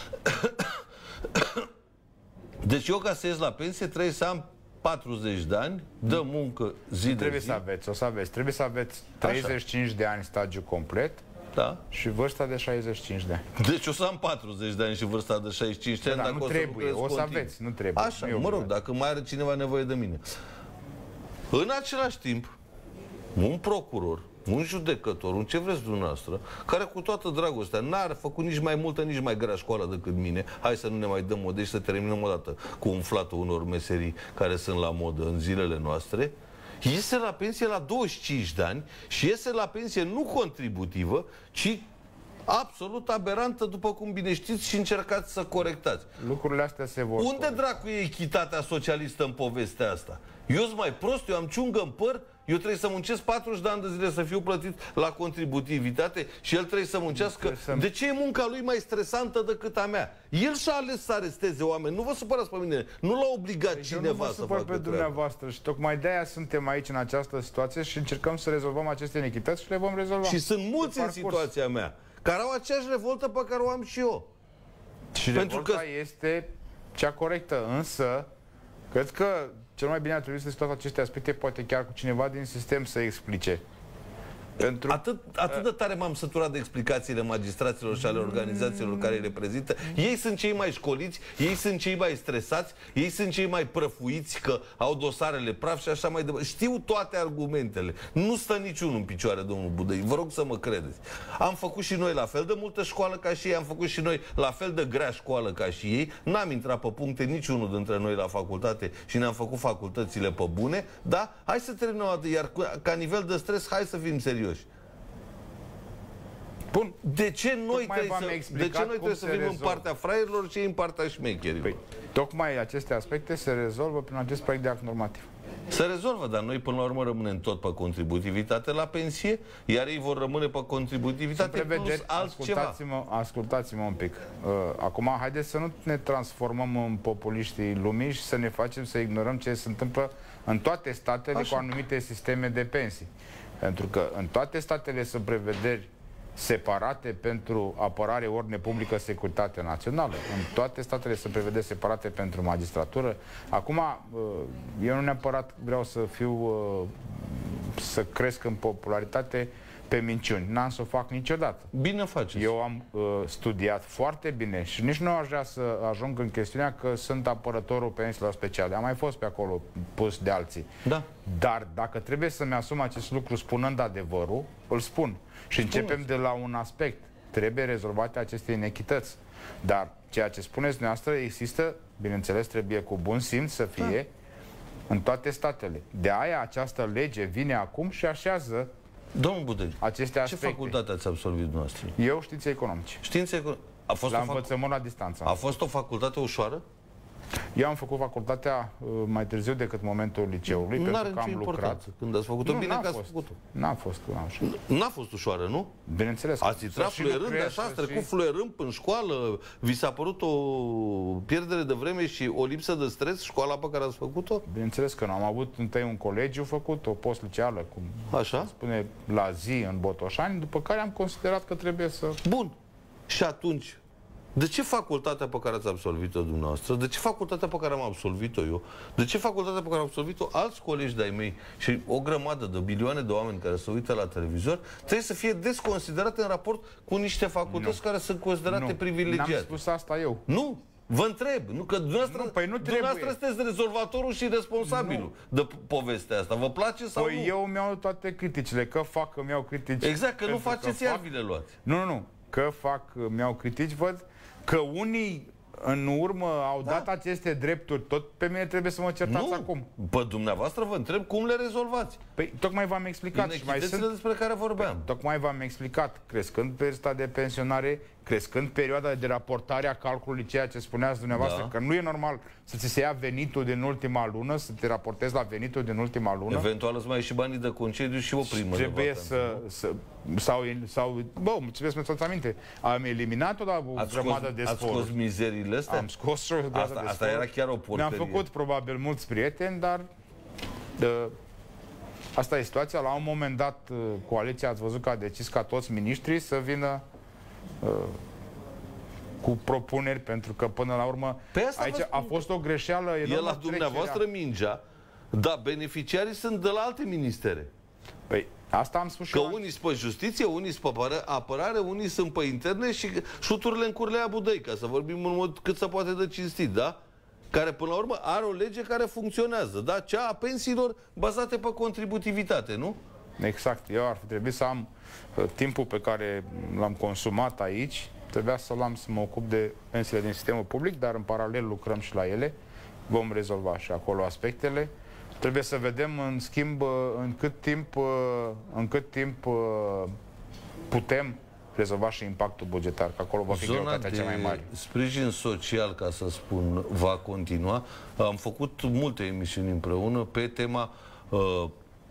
Deci eu, ca să ies la pensie, trebuie să am patruzeci de ani de muncă zi de Trebuie zi. să aveți, o să aveți. Trebuie să aveți treizeci și cinci Așa. de ani stagiu complet. Da. Și vârsta de șaizeci și cinci de ani. Deci o să am patruzeci de ani și vârsta de șaizeci și cinci de ani. Da, nu trebuie, o să aveți, nu trebuie. Așa, mă rog, dacă mai are cineva nevoie de mine. În același timp, un procuror, un judecător, un ce vreți dumneavoastră, care cu toată dragostea n-ar făcut nici mai multă, nici mai grea școală decât mine, hai să nu ne mai dăm modești, să terminăm o dată cu umflatul unor meserii care sunt la modă în zilele noastre, iese la pensie la douăzeci și cinci de ani și iese la pensie nu contributivă, ci absolut aberantă, după cum bine știți și încercați să corectați. Lucrurile astea se vor... Unde dracu e echitatea socialistă în povestea asta? Eu sunt mai prost, eu am ciungă în păr, eu trebuie să muncesc patruzeci de ani de zile să fiu plătit la contributivitate și el trebuie să muncească. Să... De ce e munca lui mai stresantă decât a mea? El și-a ales să aresteze oameni. Nu vă supărați pe mine. Nu l-a obligat deci cineva să facă pe dumneavoastră și tocmai de-aia suntem aici în această situație și încercăm să rezolvăm aceste inichități și le vom rezolva. Și sunt mulți în situația mea care au aceeași revoltă pe care o am și eu. Și Pentru revolta că... este cea corectă, însă cred că cel mai bine ar trebui să situați aceste aspecte, poate chiar cu cineva din sistem să explice. Pentru... Atât, atât de tare m-am săturat de explicațiile magistraților și ale organizațiilor care îi reprezintă. Ei sunt cei mai școliți, ei sunt cei mai stresați, ei sunt cei mai prăfuiți că au dosarele praf și așa mai departe. Știu toate argumentele. Nu stă niciunul în picioare, domnul Budăi. Vă rog să mă credeți. Am făcut și noi la fel de multă școală ca și ei, am făcut și noi la fel de grea școală ca și ei. N-am intrat pe puncte niciunul dintre noi la facultate și ne-am făcut facultățile pe bune, da? Hai să terminăm, iar ca nivel de stres, hai să fim serioși. Bun. De ce noi trebuie să, de ce noi trebuie să fim rezolvă. în partea fraierilor și ei în partea șmecherilor? Păi, tocmai aceste aspecte se rezolvă prin acest proiect de act normativ. Se rezolvă, dar noi până la urmă rămânem tot pe contributivitate la pensie, iar ei vor rămâne pe contributivitate plus altceva. Ascultați-mă, ascultați-mă un pic. Uh, acum, haideți să nu ne transformăm în populiștii lumii și să ne facem să ignorăm ce se întâmplă în toate statele Așa. cu anumite sisteme de pensii. Pentru că în toate statele sunt prevederi separate pentru apărare, ordine publică, securitate națională. În toate statele sunt prevederi separate pentru magistratură. Acum, eu nu neapărat vreau să fiu, să cresc în popularitate pe minciuni. N-am să o fac niciodată. Bine faceți. Eu am uh, studiat foarte bine și nici nu aș vrea să ajung în chestiunea că sunt apărătorul pensiilor speciale. Am mai fost pe acolo pus de alții. Da. Dar dacă trebuie să-mi asum acest lucru spunând adevărul, îl spun. Și Spuneți. începem de la un aspect. Trebuie rezolvate aceste inechități. Dar ceea ce spuneți dumneavoastră există, bineînțeles, trebuie cu bun simț să fie da. în toate statele. De aia această lege vine acum și așează Domnul Budăi, aceste aspecte. Ce facultate ați absolvit dumneavoastră? Eu științe economice. Științe economice. A fost la o învățământ la distanță. A fost o facultate ușoară? Eu am făcut facultatea uh, mai târziu decât momentul liceului, pentru că am lucrat. Când ați făcut-o, bine că ați făcut-o. N-a fost așa. N-a fost ușoară, nu? Bineînțeles. Ați intrat fluierând, așa, ați trecut fluierând în școală, vi s-a părut o pierdere de vreme și o lipsă de stres școala pe care ați făcut-o? Bineînțeles că nu. Am avut întâi un colegiu făcut, o post-liceală, cum așa? spune, la zi în Botoșani, după care am considerat că trebuie să... Bun. Și atunci, de ce facultatea pe care ați absolvit-o dumneavoastră? De ce facultatea pe care am absolvit-o eu? De ce facultatea pe care am absolvit-o alți colegi de-ai mei și o grămadă de milioane de oameni care se uită la televizor trebuie să fie desconsiderate în raport cu niște facultăți nu. care sunt considerate nu. privilegiate? N-am spus asta eu. Nu! Vă întreb, nu, că dumneavoastră, nu, păi nu dumneavoastră sunteți rezolvatorul și responsabilul nu. de povestea asta. Vă place sau păi nu? eu mi-au toate criticile, că fac, că mi-au critici. Exact, că nu faceți, iar vi le luați. Nu, nu, nu, că fac, mi-au critici, văd că unii în urmă au da. dat aceste drepturi, tot pe mine trebuie să mă certați nu. acum. Pe dumneavoastră vă întreb cum le rezolvați. Păi tocmai v-am explicat. Și mai sunt... despre care vorbeam. Păi, tocmai v-am explicat, crescând vârsta de pensionare, crescând perioada de raportare a calculului, ceea ce spuneați dumneavoastră, da. că nu e normal să ți se ia venitul din ultima lună, să te raportezi la venitul din ultima lună. Eventual îți mai ieși banii de concediu și o primă. Trebuie să, să... Sau, sau... Bă, trebuie să mă aminte. Am eliminat-o la o grămadă de spor. Ați scos mizeriile astea? Am scos o grămadă asta, de asta spor. era chiar o porcărie. Mi-am făcut probabil mulți prieteni, dar... De, asta e situația. La un moment dat, coaliția, ați văzut că a decis ca toți miniștrii să vină uh, cu propuneri, pentru că până la urmă aici a fost o greșeală enormă. E la dumneavoastră mingea, dar beneficiarii sunt de la alte ministere. Păi, asta am spus și că eu. unii sunt pe justiție, unii sunt pe apărare, unii sunt pe interne și șuturile în Curlea Budăi, ca să vorbim în mod cât se poate de cinstit, da? Care până la urmă are o lege care funcționează, da? Cea a pensiilor bazate pe contributivitate, nu? Exact. Eu ar fi trebuit să am uh, timpul pe care l-am consumat aici, trebuia să-l am să mă ocup de pensiile din sistemul public, dar în paralel lucrăm și la ele. Vom rezolva și acolo aspectele. Trebuie să vedem, în schimb, în cât timp, în cât timp putem rezolva și impactul bugetar, că acolo va fi greutatea cea mai mare. Sprijin social, ca să spun, va continua. Am făcut multe emisiuni împreună pe tema uh,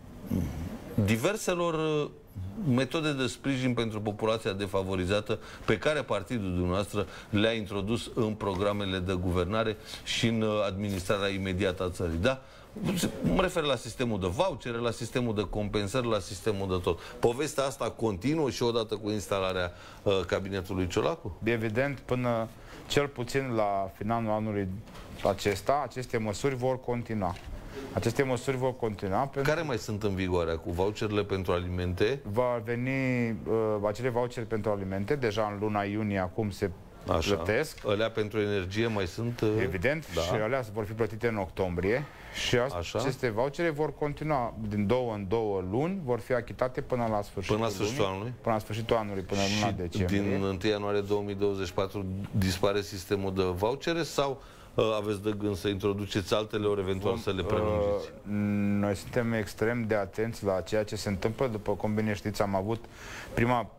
diverselor metode de sprijin pentru populația defavorizată pe care partidul dumneavoastră le-a introdus în programele de guvernare și în administrarea imediată a țării. Da? Mă refer la sistemul de vouchere, la sistemul de compensări, la sistemul de tot. Povestea asta continuă și odată cu instalarea uh, cabinetului Ciolacu? Evident, până cel puțin la finalul anului acesta, aceste măsuri vor continua. Aceste măsuri vor continua. Pentru... Care mai sunt în vigoare cu voucherele pentru alimente? Va veni uh, acele vouchere pentru alimente, deja în luna iunie acum se Așa. plătesc. Alea pentru energie mai sunt? Uh... Evident, da. Și alea vor fi plătite în octombrie. Și Așa. aceste vouchere vor continua din două în două luni, vor fi achitate până la sfârșitul, până la sfârșitul lunii, anului? Până la sfârșitul anului, până în luna decembrie. Din întâi ianuarie două mii douăzeci și patru dispare sistemul de vouchere sau uh, aveți de gând să introduceți altele, ori eventual Vom, să le prelungiți? Uh, noi suntem extrem de atenți la ceea ce se întâmplă. După cum bine știți, am avut prima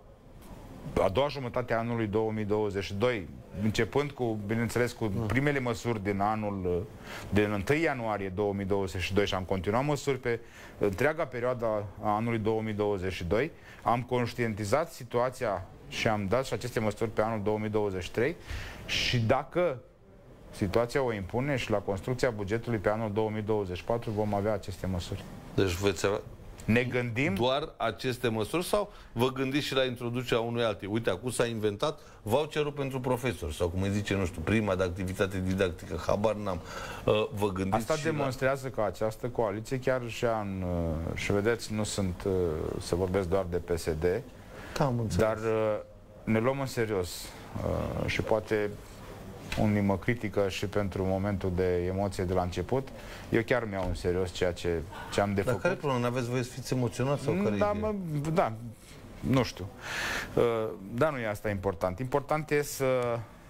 a doua jumătate a anului două mii douăzeci și doi, începând cu, bineînțeles, cu primele măsuri din anul, din întâi ianuarie două mii douăzeci și doi și am continuat măsuri pe întreaga perioadă a anului două mii douăzeci și doi, am conștientizat situația și am dat și aceste măsuri pe anul două mii douăzeci și trei și dacă situația o impune și la construcția bugetului pe anul două mii douăzeci și patru vom avea aceste măsuri. Deci veți avea... Ne gândim... Doar aceste măsuri sau vă gândiți și la introducerea unui alții? Uite, acum s-a inventat voucherul pentru profesori sau cum îi zice, nu știu, prima de activitate didactică, habar n-am. Vă gândiți Asta demonstrează la... că această coaliție chiar și în... Și vedeți, nu sunt... să vorbesc doar de P S D, da, dar ne luăm în serios și poate... unii mă critică și pentru momentul de emoție de la început. Eu chiar mi-au în serios ceea ce, ce am de Dar făcut. care problemă? N-aveți voie să fiți emoționat sau care da, mă, da, nu știu. Da, nu e asta important. Important e să,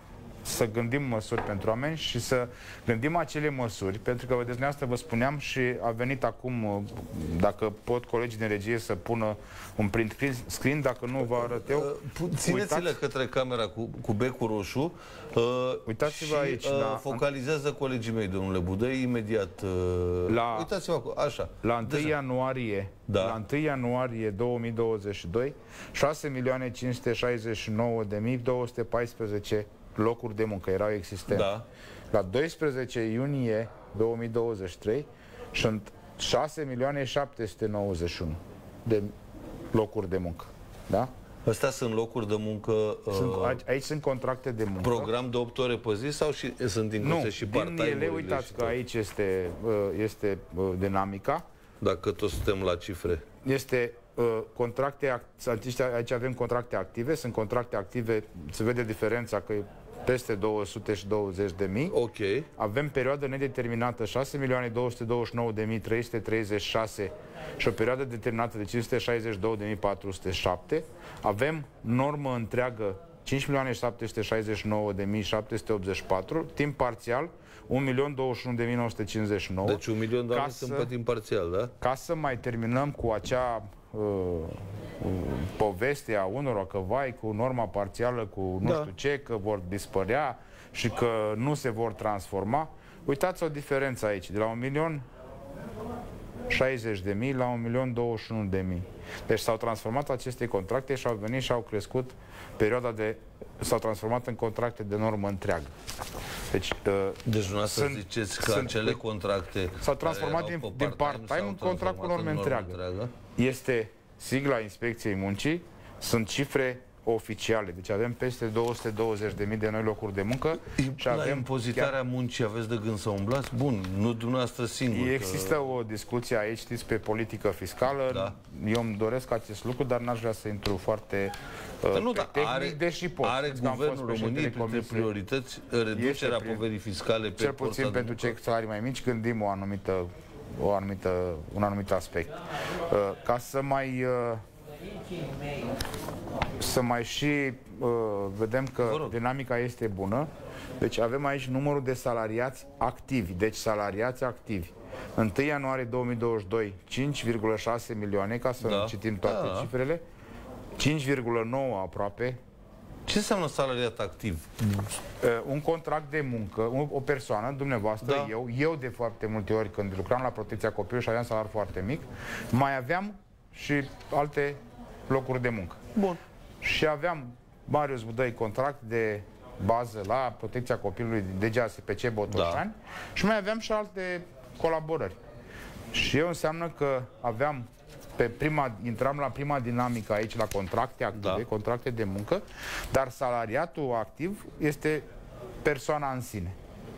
să gândim măsuri pentru oameni și să gândim acele măsuri, pentru că, vedeți, dumneavoastră vă spuneam și a venit acum, dacă pot colegii din regie să pună un print screen, dacă nu vă arăt eu. Țineți-le către camera cu, cu becul roșu. Uh, Uitați-vă aici. Uh, la, focalizează colegii mei, domnule Budăi, imediat. Uh, la, Uitați-vă, așa. La întâi ianuarie, da. La întâi ianuarie două mii douăzeci și doi, șase milioane cinci sute șaizeci și nouă de mii două sute paisprezece locuri de muncă erau existente. Da. La doisprezece iunie două mii douăzeci și trei sunt șase milioane șapte sute nouăzeci și unu de locuri de muncă. Da? Astea sunt locuri de muncă... Sunt, aici, aici sunt contracte de muncă. Program de opt ore pe zi sau și, sunt incluse și part-time? Nu, din ele, uitați că aici este, este dinamica. Dacă tot suntem la cifre. Este contracte, aici avem contracte active, sunt contracte active, se vede diferența că e peste două sute douăzeci de mii. Ok. Avem perioadă nedeterminată șase milioane două sute douăzeci și nouă de mii trei sute treizeci și șase și o perioadă determinată de cinci sute șaizeci și două de mii patru sute șapte. Avem normă întreagă cinci milioane șapte sute șaizeci și nouă de mii șapte sute optzeci și patru, timp parțial un milion douăzeci și unu de mii nouă sute cincizeci și nouă. Deci un milion de oameni sunt pe timp parțial, da? Ca să mai terminăm cu acea uh, uh, poveste a unora că vai cu norma parțială, cu nu da. știu ce, că vor dispărea și că nu se vor transforma. Uitați o diferență aici, de la un milion șaizeci de mii la un milion douăzeci și unu de mii. Deci s-au transformat aceste contracte și au venit și au crescut perioada de... s-au transformat în contracte de normă întreagă. Deci, uh, deci dumneavoastră sunt, ziceți că sunt, acele contracte s-au transformat din, part din part-time în contract cu normă întreagă. întreagă. Este sigla Inspecției Muncii, sunt cifre oficiale. Deci avem peste două sute douăzeci de mii de noi locuri de muncă. Și la avem impozitarea chiar... muncii aveți de gând să umblați? Bun, nu dumneavoastră singur. Există că... o discuție aici, știți, pe politică fiscală. Da. Eu îmi doresc acest lucru, dar n-aș vrea să intru foarte uh, nu, pe tehnic, are, deși pot. Are Guvernul României printre priorități reducerea prin... poverii fiscale pe cel puțin pentru cei cu salarii mai mici, gândim o anumită, o anumită, un anumit aspect. Uh, ca să mai... Uh, să mai și uh, vedem că dinamica este bună. Deci avem aici numărul de salariați activi. Deci salariați activi. întâi ianuarie două mii douăzeci și doi, cinci virgulă șase milioane, ca să da. citim toate da. cifrele. cinci virgulă nouă aproape. Ce înseamnă salariat activ? Uh, un contract de muncă, o, o persoană, dumneavoastră, da. eu, eu de foarte multe ori când lucram la protecția copilului și aveam salariu foarte mic, mai aveam și alte locuri de muncă. Bun. Și aveam Marius Budăi contract de bază la protecția copilului de G A S P C Botoșani da. și mai aveam și alte colaborări. Și eu înseamnă că aveam pe prima, intram la prima dinamică aici la contracte active, da. contracte de muncă, dar salariatul activ este persoana în sine.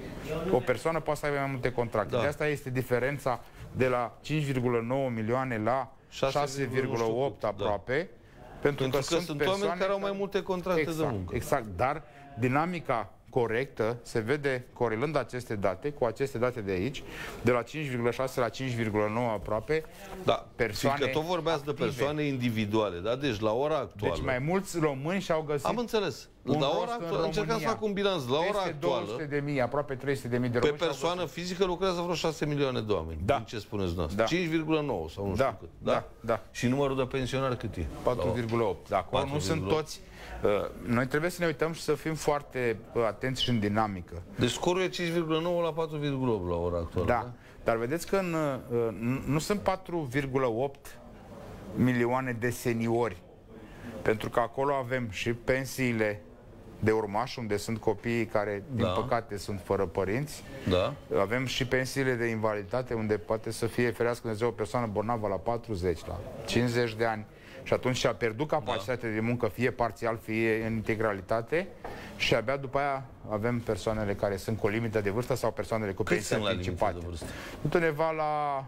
O persoană poate să aibă mai multe contracte. Da. De asta este diferența de la cinci virgulă nouă milioane la șase virgulă opt aproape. Da. Pentru, Pentru că, că sunt, sunt oameni care au mai multe contracte exact, de muncă. Exact, dar dinamica corectă se vede corelând aceste date cu aceste date de aici, de la cinci virgulă șase la cinci virgulă nouă aproape, da, persoane fiindcă tot vorbeați active. de persoane individuale, da? Deci la ora actuală... Deci mai mulți români și-au găsit... Am înțeles. La ora actuală, încercam să fac un bilanț. La ora actuală... două sute de mii, aproape trei sute de mii de români. Pe persoană fizică lucrează vreo șase milioane de oameni. Da. Din ce spuneți noastră? Da. cinci virgulă nouă sau nu da. știu cât. Da. Da. Da. Și numărul de pensionari cât e? patru virgulă opt. Da, acolo nu sunt toți... Uh, noi trebuie să ne uităm și să fim foarte uh, atenți și în dinamică. Deci scorul e cinci virgulă nouă la patru virgulă opt la ora actuală. Da, da? Dar vedeți că în, uh, nu sunt patru virgulă opt milioane de seniori, pentru că acolo avem și pensiile de urmași, unde sunt copiii care, din da. păcate, sunt fără părinți. Da. Avem și pensiile de invaliditate, unde poate să fie, ferească Dumnezeu, o persoană bolnavă la patruzeci, la cincizeci de ani. Și atunci și-a pierdut capacitatea da. de muncă, fie parțial, fie în integralitate, și abia după aia avem persoanele care sunt cu o limită de vârstă sau persoanele cu pensii anticipate. Undeva la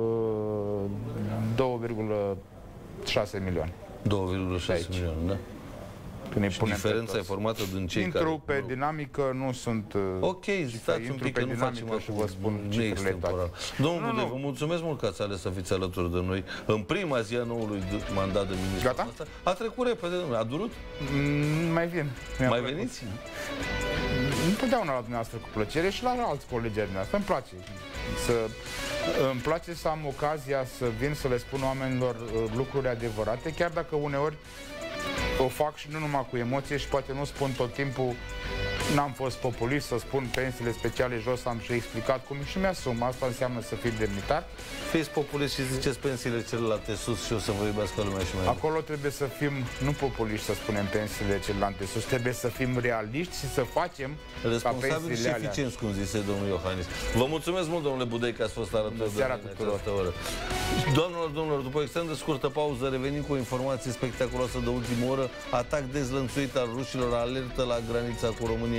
uh, doi virgulă șase milioane. doi virgulă șase milioane, da? Când și diferența e formată din cei intru care... Intru pe dinamică, nu sunt... Ok, stați un pic, că nu facem și vă spun cifrele toate. Domnul Budăi, vă mulțumesc mult că ați ales să fiți alături de noi în prima zi a noului mandat de ministru. Gata? A trecut repede, a durut? Mm, mai vin. Mai veniți? întotdeauna la dumneavoastră cu plăcere și la alți colegi ai dumneavoastră. Îmi place să, îmi place să am ocazia să vin să le spun oamenilor lucruri adevărate, chiar dacă uneori o fac și nu numai cu emoție și poate nu spun tot timpul. N-am fost populist să spun pensiile speciale jos, am și explicat cum și mi-asum. Asta înseamnă să fii demnitar. Fiți populist și ziceți pensiile celelalte sus și o să vă iubească lumea și mai Acolo trebuie să fim, nu populiști să spunem pensiile celelalte sus, trebuie să fim realiști și să facem responsabili și eficienți, cum zise domnul Iohannis. Vă mulțumesc mult, domnule Budăi, că ați fost alături de seara tuturor. Doamnelor, domnilor, după o extrem de scurtă pauză, revenim cu o informație spectaculoasă de ultimă oră. Atac dezlănțuit al rușilor, alertă la granița cu România.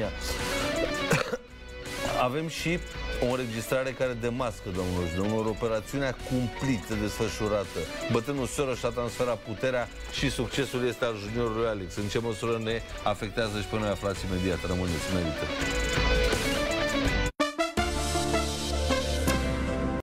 Avem și o înregistrare care demască, domnilor și domnilor, operațiunea cumplită desfășurată. Bătrânul Soros și-a transferat puterea și succesul este al juniorului Alex. În ce măsură ne afectează și pe noi, aflați imediat. Rămâneți, merită.